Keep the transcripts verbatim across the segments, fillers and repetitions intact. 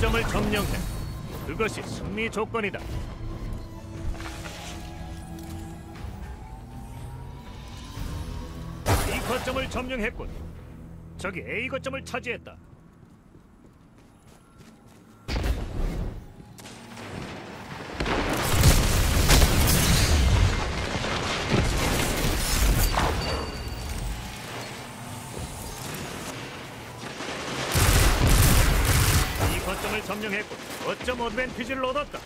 거점을 점령해. 그것이 승리 조건이다. 이 거점을 점령했군. 저기 A 거점을 차지했다. 거점을 점령했고 거점 어드밴티지를 얻었다.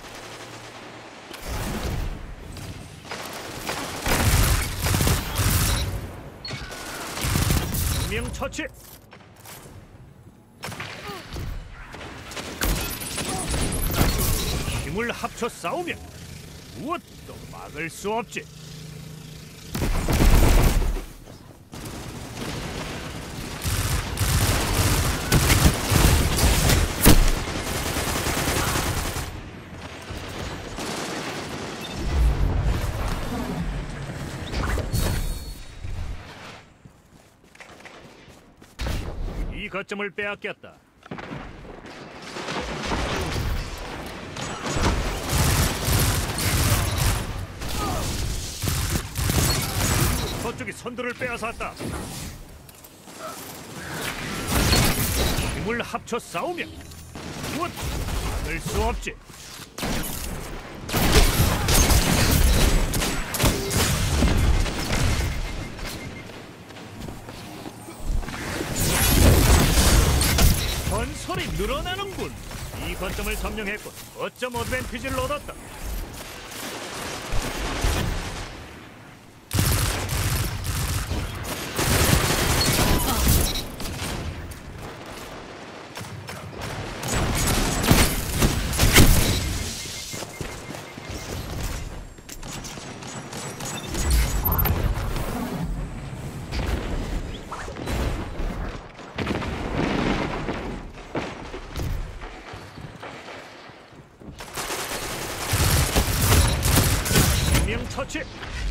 명 처치. 힘을 합쳐 싸우면 무엇도 막을 수 없지. 이 거점을 빼앗겼다. 저쪽이 선두를 빼앗았다. 힘을 합쳐 싸우면 무엇 막을 수 없지. 전설이 늘어나는군. 이 거점을 점령했군. 거점 어드밴티지를 얻었다. 처치.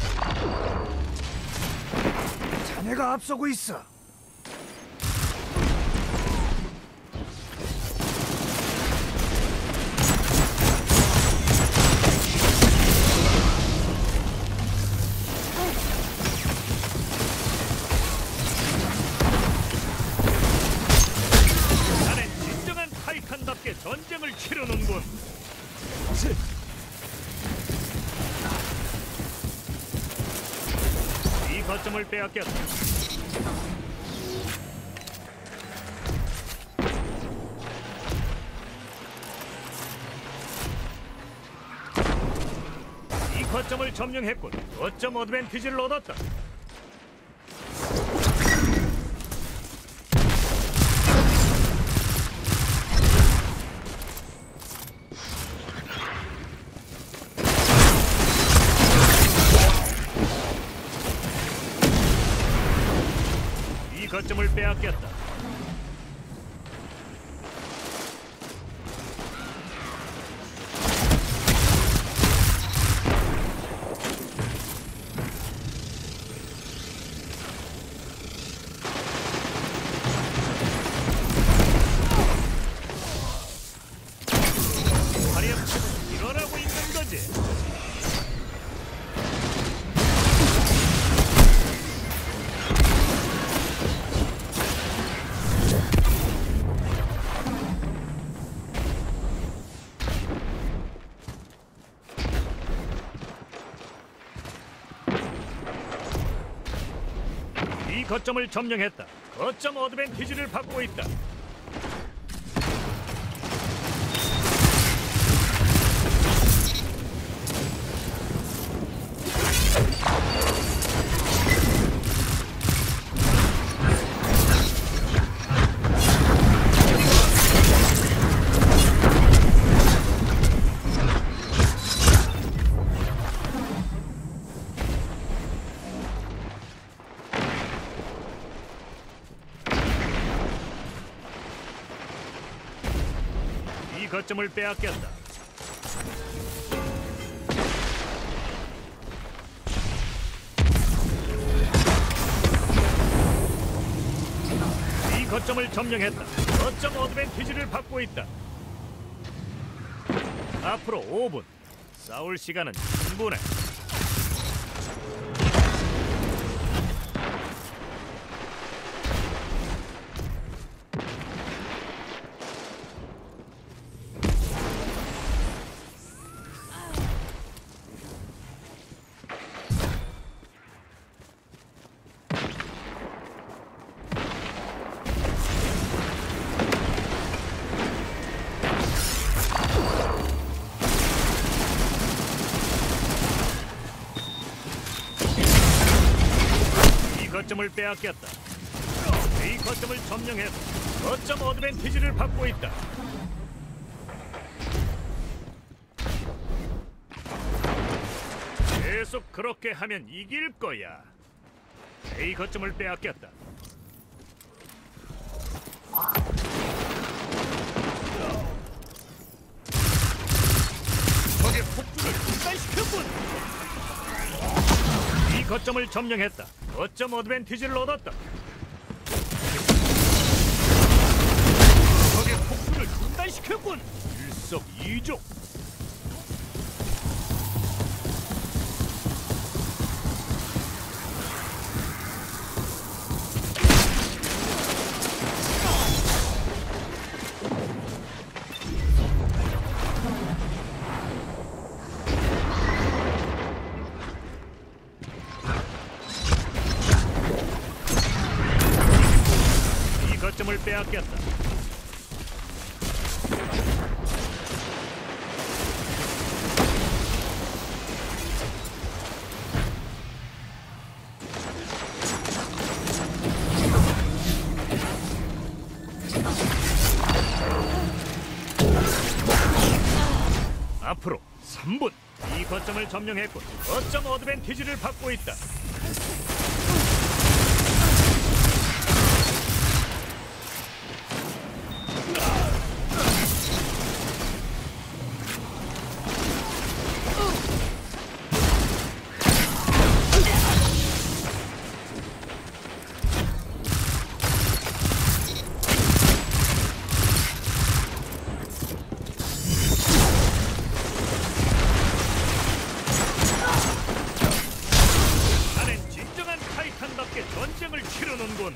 자네가 앞서고 있어. 자넨 진정한 타이칸답게 전쟁을 치르는군. 이 거점을 빼앗겼다. 이 거점을 점령했군. 거점 어드밴티지를 얻었다. 이 거점을 빼앗겼다. 화려치고 일어나고 있는 거지. 이 거점을 점령했다. 거점 어드밴티지를 받고 있다. 이 거점을 빼앗겼다. 이 거점을 점령했다. 거점 어드밴티지를 받고 있다. 앞으로 오 분. 싸울 시간은 충분해. 거점을 빼앗겼다. A 거점을 점령해서 거점 어드밴티지를 받고 있다. 계속 그렇게 하면 이길 거야. A 거점을 빼앗겼다. 적의 폭주를 중단시켰군. 이 거점을 점령했다. 거점 어드밴티지를 얻었다. 적의 폭주를 중단시켰군. 일석이조. 거점을 빼앗겼다. 앞으로 삼 분. 이 거점을 점령했고 거점 어드밴티지를 받고 있다. 전쟁을 치르는군.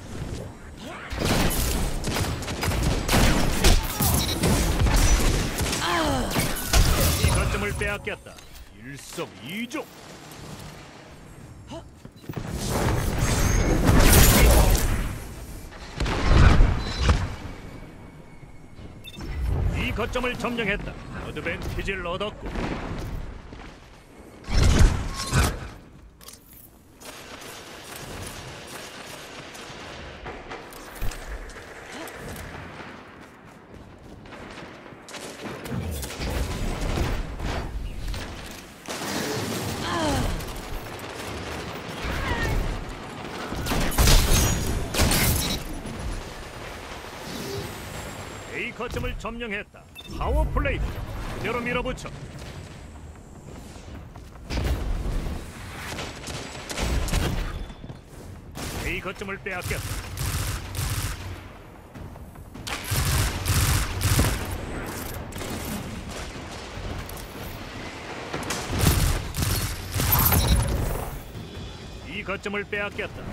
이 거점을 빼앗겼다. 일석이조. 이 거점을 점령했다. 어드밴티지를 얻었고. A 거점을 점령했다. 파워 플레이. 그대로 밀어붙여. A 거점을 빼앗겼다. 이 거점을 빼앗겼다.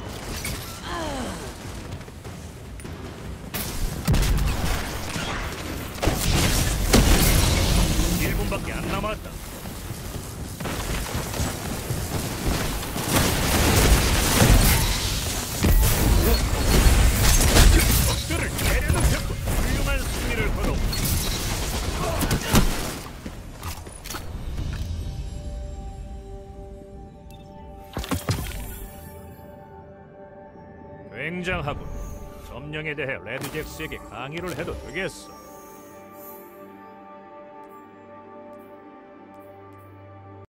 일 분밖에 안 남았다. 적들을 때려눕혔고 훌륭한 승리를 거뒀고. 굉장하군. 점령에 대해 레드잭스에게 강의를 해도 되겠어.